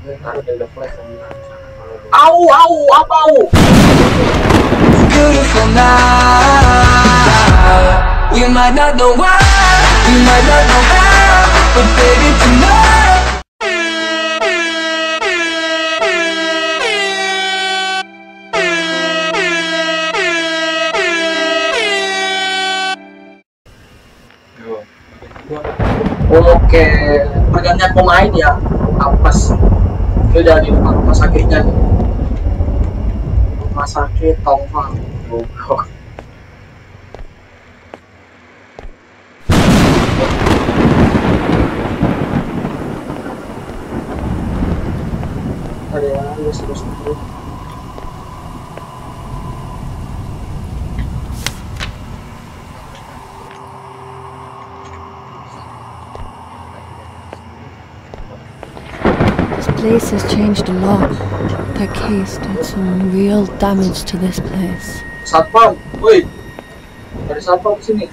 Au, au, apa au? Beautiful now. You might not know why, you might not know how, but baby tonight. Oke, pergantian pemain ya. Apes. Itu dari rumah sakitnya nih. Rumah sakit Tongfang. Goblok. Ada yang harus terus. This place has changed a lot. That case did some real damage to this place. Satpam, woi. Ada satpam sini.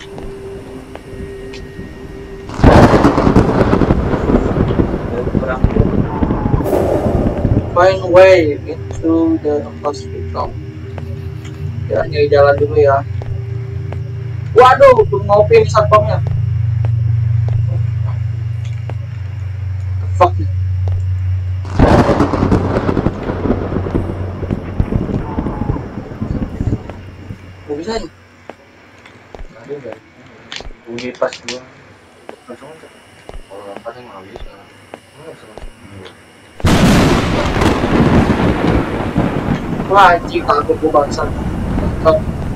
Find way into the hospital. Ya, nyari jalan dulu ya. Waduh, belum ngopi nih satpamnya. The fuck. Gak bisa nih. Ada nggak? Bunyi pas gua langsung aja. Kalau lompat yang nggak bisa. Wah, anjing takut gua bangsat. Mantap.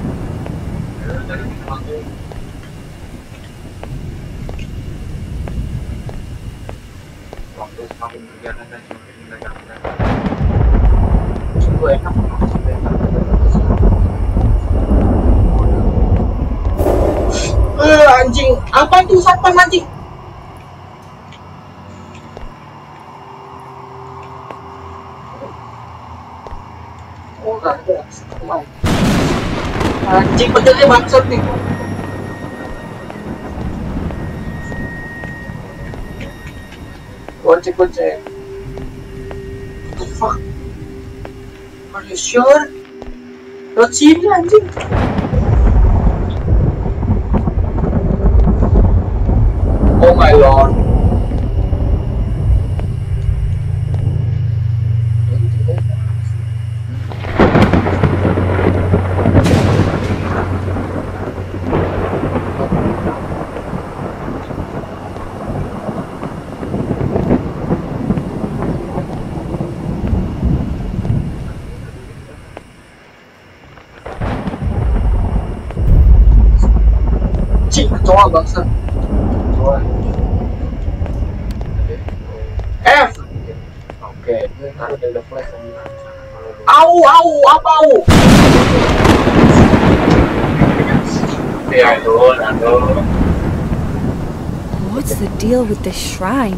Waktu semakin berjalan dan semakin menegakkan. Gua enak. Anjing, apa itu satpam anjing? Oh, gak ada. Anjing, benernya bangsat nih. Gocek. What the fuck? Are you sure? Lewat sini anjing. Oh my lord. Cik, kecoa bangsa. F. Oke, taruh di flash. Au, apa au? Ya, aduh. What's the deal with this shrine?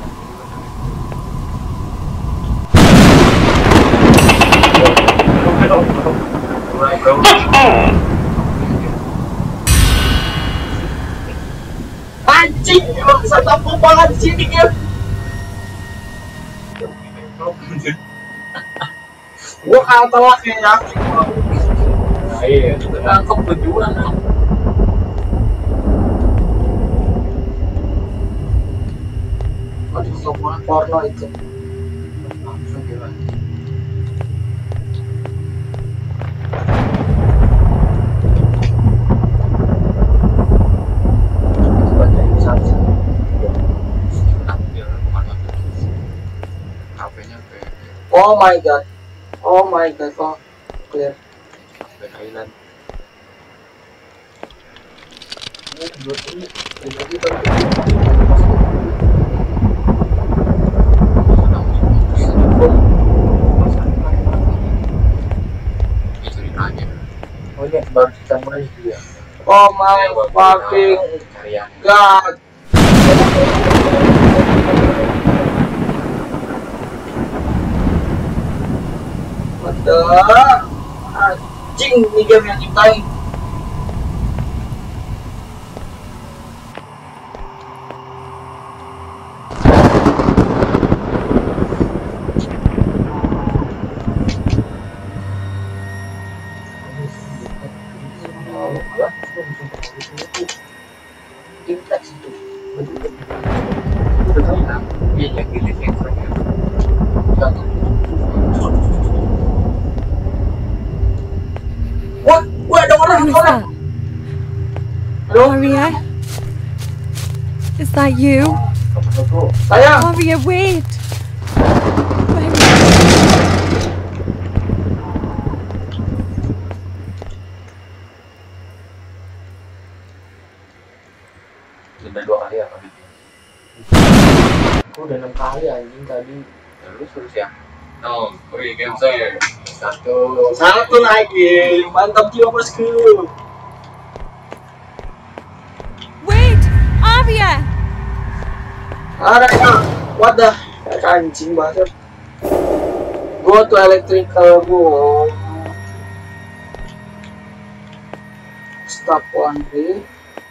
Anjing, bangsa tampuk banget di sini ya. Gua kata lah kayak yakin. Nah, iya, Nangkep berjuang. Aduh, sokongan porno itu. langsung gila. Baca ini saja. HP-nya kayak Oh my god, oh clear. Bad Island. Oh ini baru ditambah dia. Oh my fucking god. What the? Anjing, ini game yang nyiptain. that you? Kamu tuh. Sayang. Arya, wait! Where Udah 2 kali ya kami. Aku udah 6 kali anjing tadi. Ya, lu suruh siang. No, we can say Satu lagi. Mantap jiwa bosku. Wait! Arya! Ada what the heck, anjing banget. Go to electrical room. Stop one day.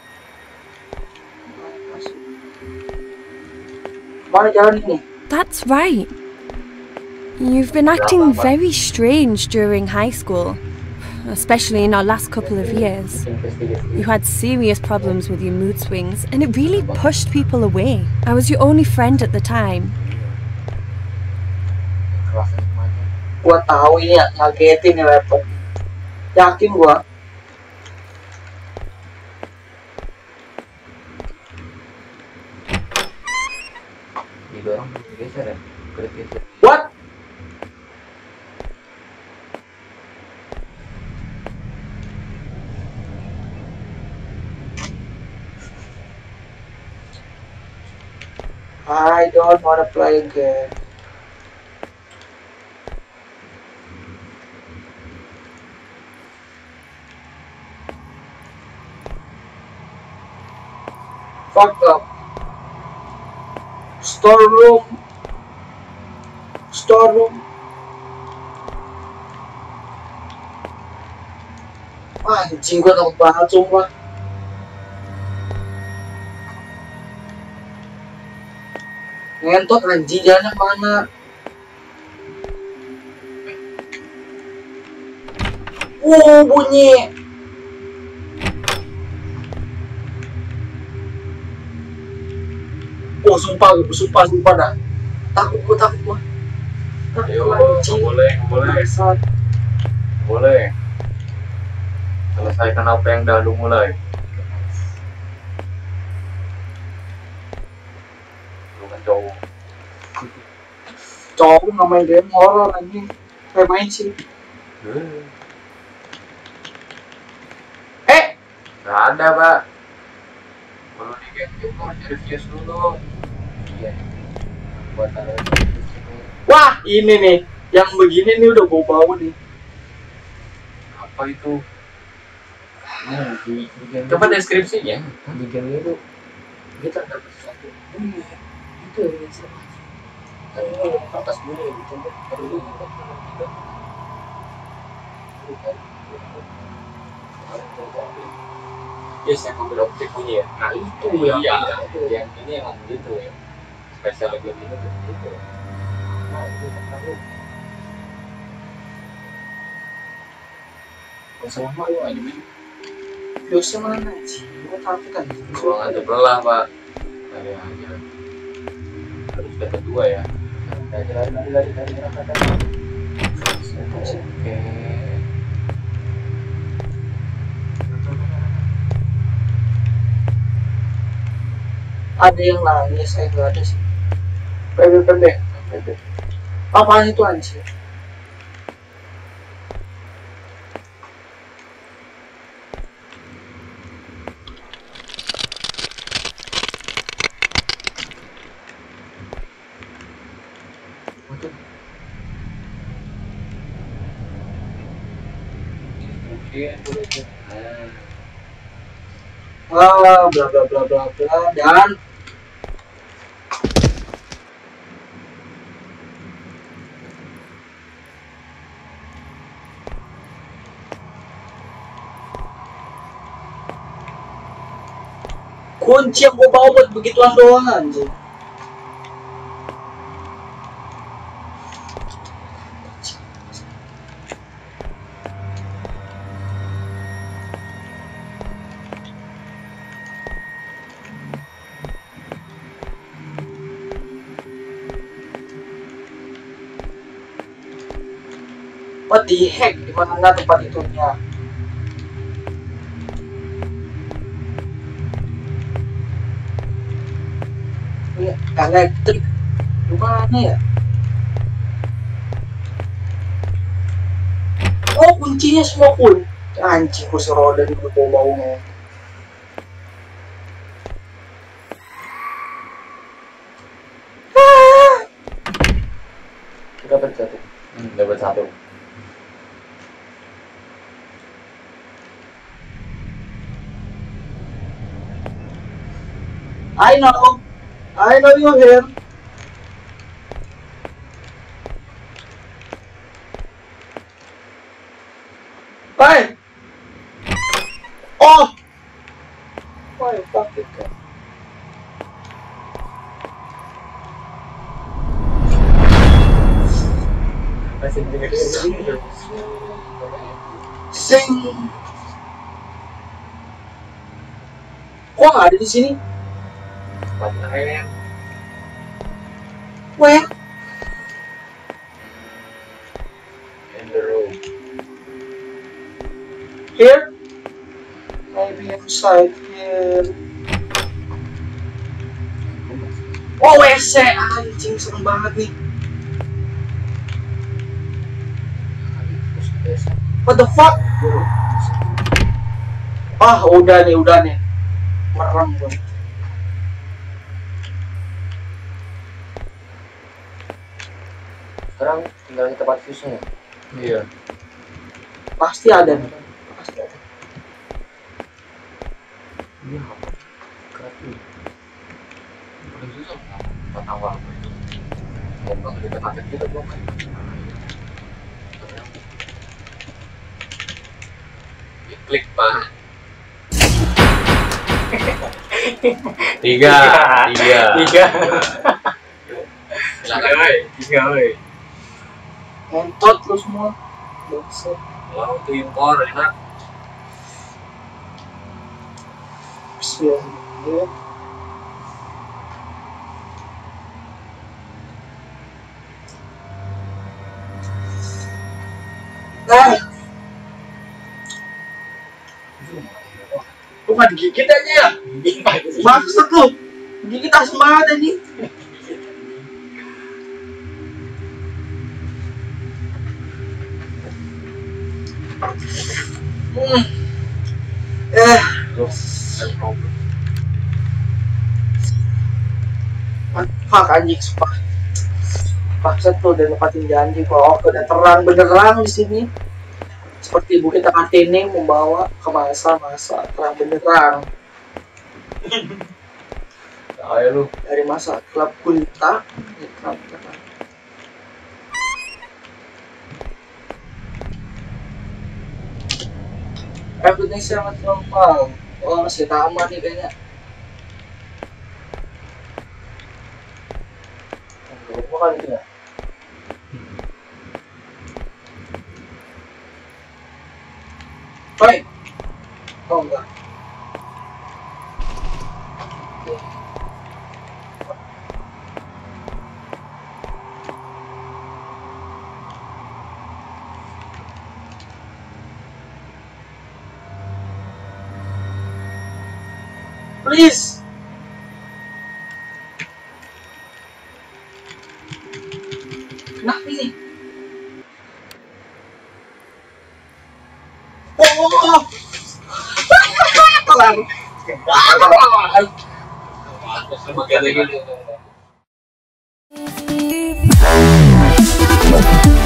Mana jalan ini? That's right. You've been acting very strange during high school, especially in our last couple of years. You had serious problems with your mood swings, and it really pushed people away. I was your only friend at the time. Gua tahu ini ya, ngagetin nih laptop. Yakin gua. Didorong geser ya, geser. What? I don't wanna play again. Fucked up. Storeroom. Wah, anjing gua takut banget sumpah. Ngentot anjing, jalannya mana? Bunyi. Oh, sumpah dah. Takut gua. Ayo, boleh. Boleh. Selesaikan apa yang dah lu mulai. Lu kan cowok. Cowok nggak main game horror anjing. Kayak main sih. Gak ada, Pak. Kalau di game itu harus review dulu. Iya. Buat ada Wah, ini nih. Yang begini nih udah bau nih. apa itu? Nah, di game Coba deskripsinya. di game itu kita dapat sesuatu. Itu yang kita ini kertas bunyi gitu. Yes, yang mobil optik bunyi ya. Nah itu yang ini emang gitu ya. Spesial game ini tuh gitu. Nah itu tahu. Sama lu aja nih. Dosnya mana sih? Gua takut kan. Ruangan sebelah, Pak. Ada aja. Harus ada kedua ya. Lari. Oke. Ada yang nangis, saya nggak ada sih. Pendek. Apaan itu anjir? Bla bla dan kunci yang gua bawa buat begituan doang anjing. What the heck? Di mana tempat itunya? elektrik. Gimana ya? Oh, kuncinya semua pun. Anjing, kursi roda di bau-baunya. Dapat satu. Dapat satu. I know you're here. Bye. Oh. Why fuck it? Masih dengar. Sing. Kok nggak ada di sini? Patlain. Where? In the room. Here? Maybe inside here. Oh, WC. Anjing, serem banget nih. What the fuck? Ah, udah nih. Merem gue. Sekarang tinggal di tempat fuse-nya. Iya. Pasti ada nih. Pasti ada. Ini apa? Kreatif. Paling susah buat awal itu. Mau di tempat kita belum kan? Klik pak. Tiga. Tiga, woi. Ngentot lu semua. Buset. Wow, itu impor, enak. Bismillah. Nah, lu nggak digigit aja ya? Maksud lu? Gigit asem banget anjing. Fuck anjing, sumpah. Paksa tuh udah nepatin janji kok. Udah terang benerang di sini. Seperti ibu kita Kartini membawa ke masa-masa terang benerang. Ayo lu. Dari masa klub gulita ke terang benerang. Everything sangat normal. Oh, masih tamat nih kayaknya. Bukan itu ya? Baik. Oh enggak. Please. Kenapa ini? Oh. Telan. Sama kayak gini.